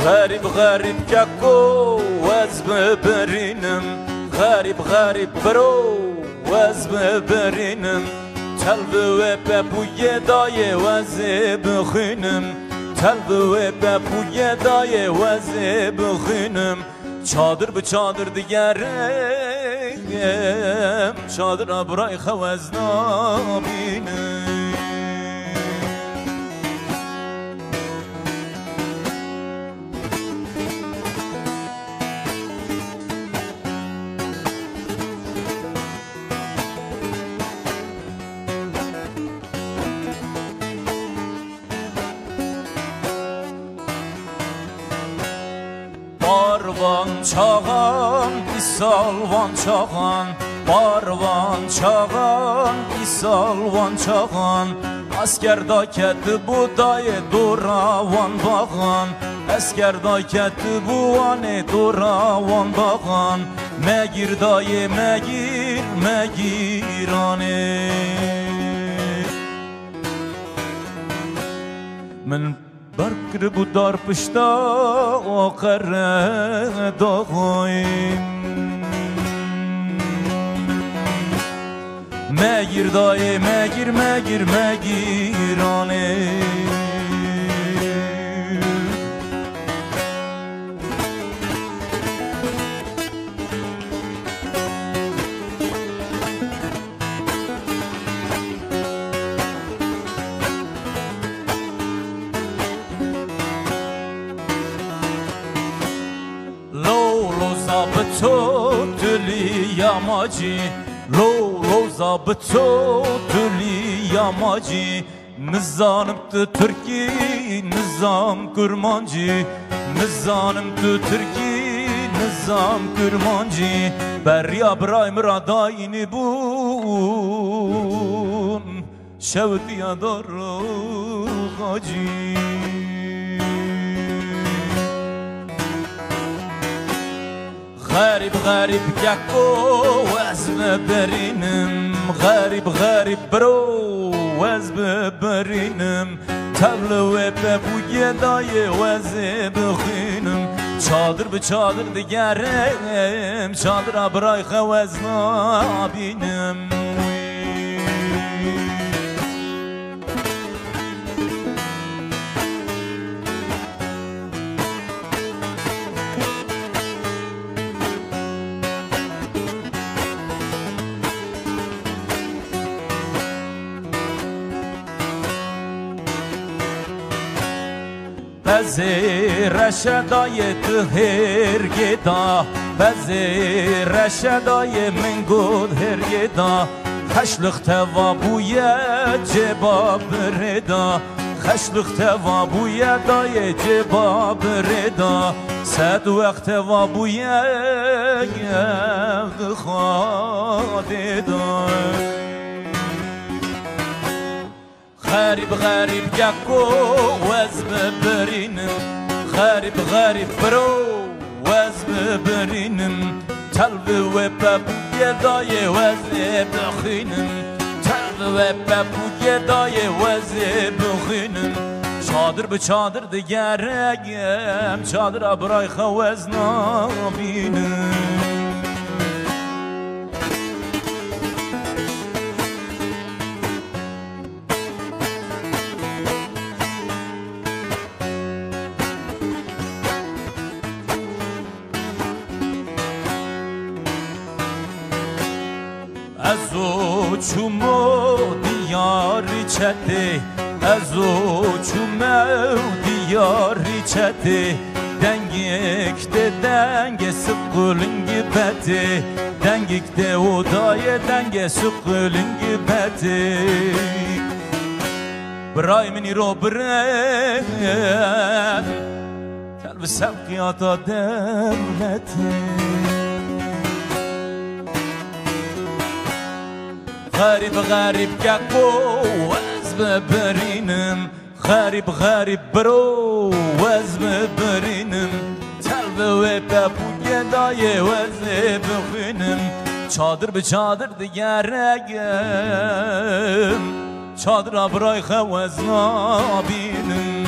غریب غریب گکو وز ببرینم غریب غریب برو وز ببرینم تلو ببوی دای وز بخینم تلو ببوی دای وز بخینم چادر به چادر دیگرم چادر ابرای خوز نبینم Barvan çağan, isalvan çağan Barvan çağan, isalvan çağan Askerda keti budayı duravan bağan Askerda keti buvanı duravan bağan Megir dayı megir, megirane Men برکر بودار پشتا آخر داغایم مگیر دای مگیر مگیر مگیرانه zabıto dili yamacı Lolo zabıto dili yamacı Nizanımdı Türkiye nizam kurmancı Nizanımdı Türkiye nizam kurmancı Berya brayım radayini bun Şevdi yadar hacı غریب غریب گکو وز ببرینم غریب غریب برو وز ببرینم تبلو ببوی دای وز بخینم چادر به چادر دیگرم چادر برای خوز نبینم Bəzi rəşədayət her geda Bəzi rəşədayət min qod her geda Xəşlıq təvabuyə cebab reda Xəşlıq təvabuyə dayə cebab reda Səd vəxt təvabuyə gəvd xadeda غریب غریب گکو وز ببرینم غریب غریب برو وز ببرینم تلو ببوی دای وز بخینم تلو ببوی دای وز بخینم چادر به چادر دیگرم چادر ابرای خوز نبینم ازو چومو دیاری چته ازو چومو دیاری چته دنگیک ده دنگ سقلنگی بته دنگیک ده odای دنگ سقلنگی بته برای منی رو برن کلب سبقیات دولته غریب غریب گکو وز ببرینم غریب غریب برو وز ببرینم تلو ببوی دای وز بخینم چادر به چادر دیگرم چادر برای خوز نبینم